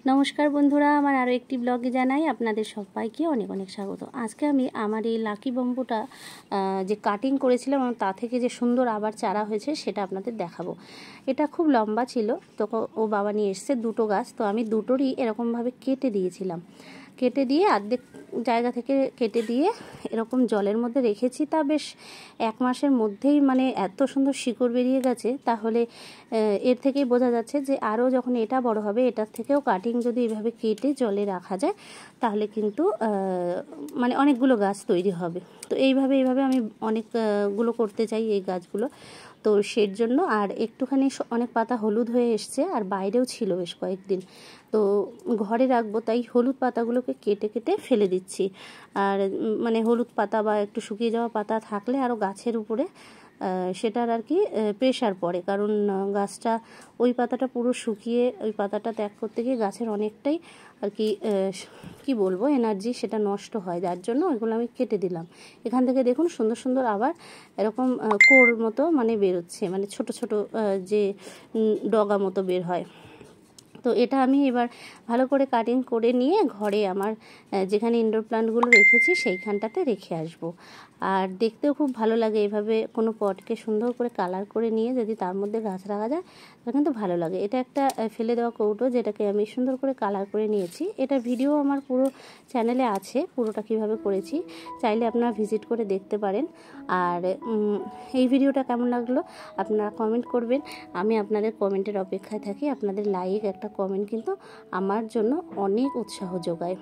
নমস্কার বন্ধুরা, আমার আরও একটি ব্লগে জানাই আপনাদের সবাইকে অনেক অনেক স্বাগত। আজকে আমি আমার এই লাকি বাম্বুটা যে কাটিং করেছিলাম তা থেকে যে সুন্দর আবার চারা হয়েছে সেটা আপনাদের দেখাবো। এটা খুব লম্বা ছিল, তো ও বাবা নিয়ে এসছে দুটো গাছ, তো আমি দুটোরই এরকমভাবে কেটে দিয়েছিলাম। কেটে দিয়ে অর্ধেক জায়গা থেকে কেটে দিয়ে এরকম জলের মধ্যে রেখেছি। তা বেশ 1 মাসের মধ্যেই মানে এত সুন্দর শিকড় বেরিয়ে গেছে। তাহলে এর থেকেই বোঝা যাচ্ছে যে আরও যখন এটা বড় হবে, এটার থেকেও কাটিং যদি এইভাবে কেটে জলে রাখা যায় তাহলে কিন্তু মানে অনেকগুলো গাছ তৈরি হবে। তো এইভাবে আমি অনেকগুলো করতে চাই এই গাছগুলো। তো সেই জন্য আর একটুখানি অনেক পাতা হলুদ হয়ে এসছে, আর বাইরেও ছিল বেশ কয়েকদিন, তো ঘরে রাখবো তাই হলুদ পাতাগুলোকে কেটে কেটে ফেলে দিচ্ছি। আর মানে হলুদ পাতা বা একটু শুকিয়ে যাওয়া পাতা থাকলে আরও গাছের উপরে সেটার আর কি প্রেশার পড়ে, কারণ গাছটা ওই পাতাটা পুরো শুকিয়ে ওই পাতাটা ত্যাগ করতে গিয়ে গাছের অনেকটাই আর কি বলবো এনার্জি সেটা নষ্ট হয়, যার জন্য ওইগুলো আমি কেটে দিলাম। এখান থেকে দেখুন সুন্দর সুন্দর আবার এরকম কোর মতো মানে বেরোচ্ছে, মানে ছোট ছোট যে ডগা মতো বের হয়। তো এটা আমি এবার ভালো করে কাটিং করে নিয়ে ঘরে আমার যেখানে ইনডোর প্লান্টগুলো রেখেছি সেইখানটাতে রেখে আসব। আর দেখতেও খুব ভালো লাগে এভাবে কোনো পটকে সুন্দর করে কালার করে নিয়ে যদি তার মধ্যে গাছ রাখা যায় তাহলে কিন্তু ভালো লাগে। এটা একটা ফেলে দেওয়া কৌটো, যেটাকে আমি সুন্দর করে কালার করে নিয়েছি। এটার ভিডিও আমার পুরো চ্যানেলে আছে, পুরোটা কিভাবে করেছি চাইলে আপনারা ভিজিট করে দেখতে পারেন। আর এই ভিডিওটা কেমন লাগলো আপনারা কমেন্ট করবেন, আমি আপনাদের কমেন্টের অপেক্ষায় থাকি। আপনাদের লাইক একটা কমেন্ট কিন্তু আমার জন্য অনেক উৎসাহ যোগায়।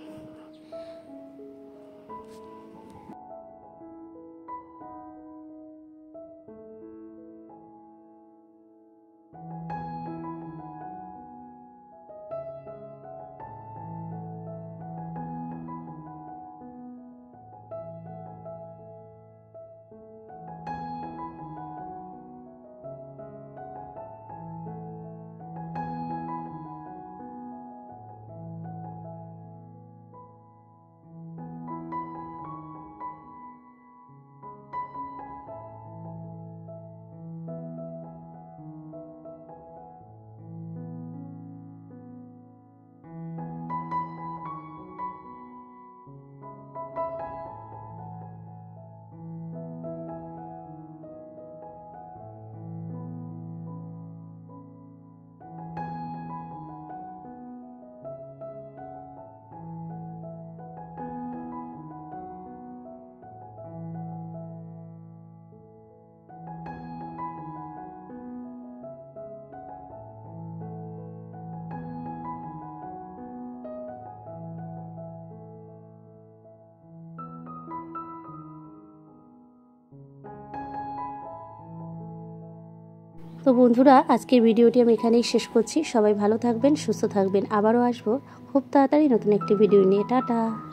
তো বন্ধুরা, আজকের ভিডিওটি আমি এখানেই শেষ করছি। সবাই ভালো থাকবেন, সুস্থ থাকবেন। আবারও আসবো খুব তাড়াতাড়ি নতুন একটি ভিডিও নিয়ে। টাটা।